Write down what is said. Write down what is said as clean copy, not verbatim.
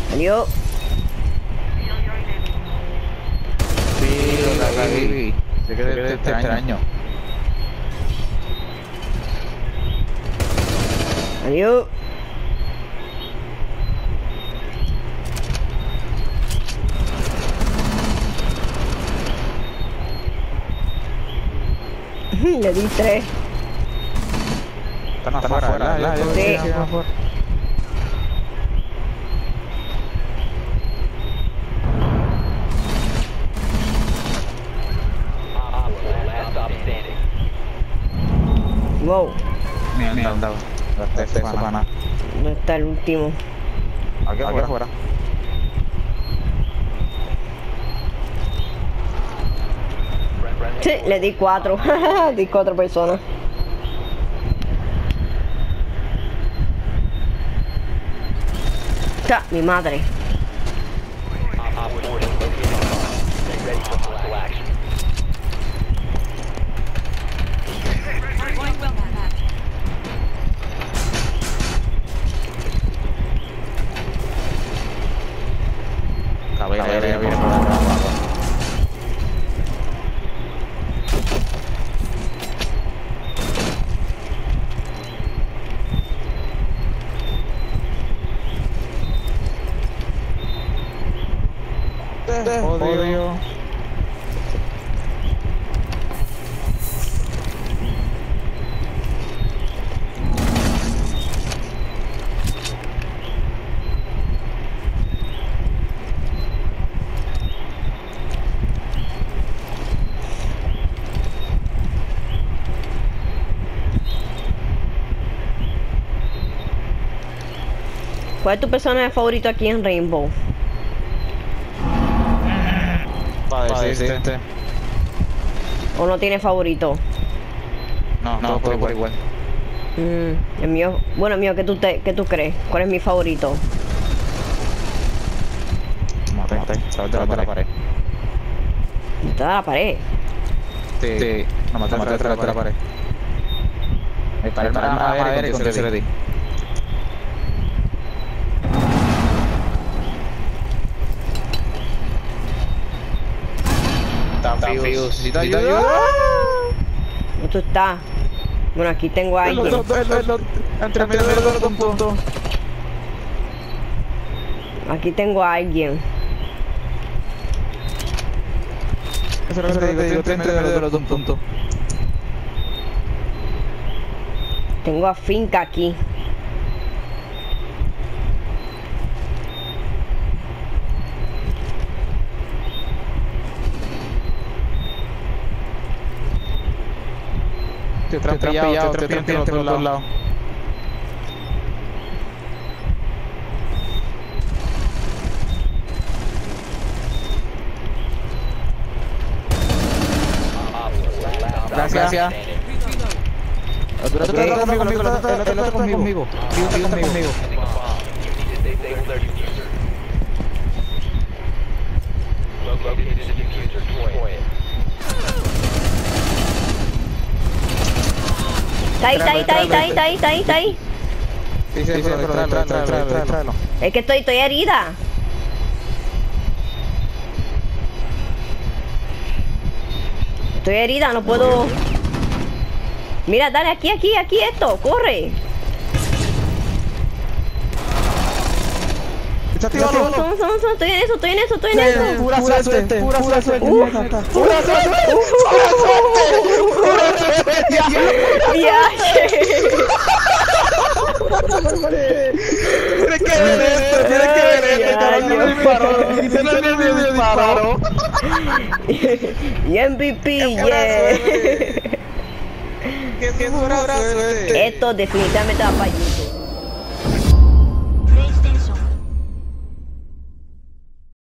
Adiós. Sí, la cagué. Sé que te extraño. Adiós. Le di 3. Están afuera, ¿verdad? Sí. Wow. Me han dado. Gasté pana. ¿Dónde está el último? Aquí afuera. Sí, le di 4. Di 4 personas. Ya, mi madre. Caballero, viene por Te odio. ¿Cuál es tu personaje favorito aquí en Rainbow? Para decirte. ¿O no tiene favorito? No, todo por igual. El mío, bueno, el mío, ¿qué tú crees? ¿Cuál es mi favorito? Mate. Salta de la pared. ¿Está a la pared? Sí. No, mate detrás de la pared. Para el madera y con se le di. Necesito ayuda. ¿Dónde tú estás? Bueno, aquí tengo a alguien. Entre medio de los dos puntos. Aquí tengo a alguien. Eso es lo que te digo, estoy entre medio de los dos puntos. Tengo a Finca aquí. Te trampillado entre los dos lados. Gracias. El otro conmigo. Conmigo. Está ahí. Sí, pero tráelo. Es que estoy herida. Estoy herida, no puedo. Mira, dale aquí, esto, corre. Estoy en eso. Pura suerte. Tienes que ver esto. Y MVP, yeah. Qué pura suerte. Esto definitivamente va para allí.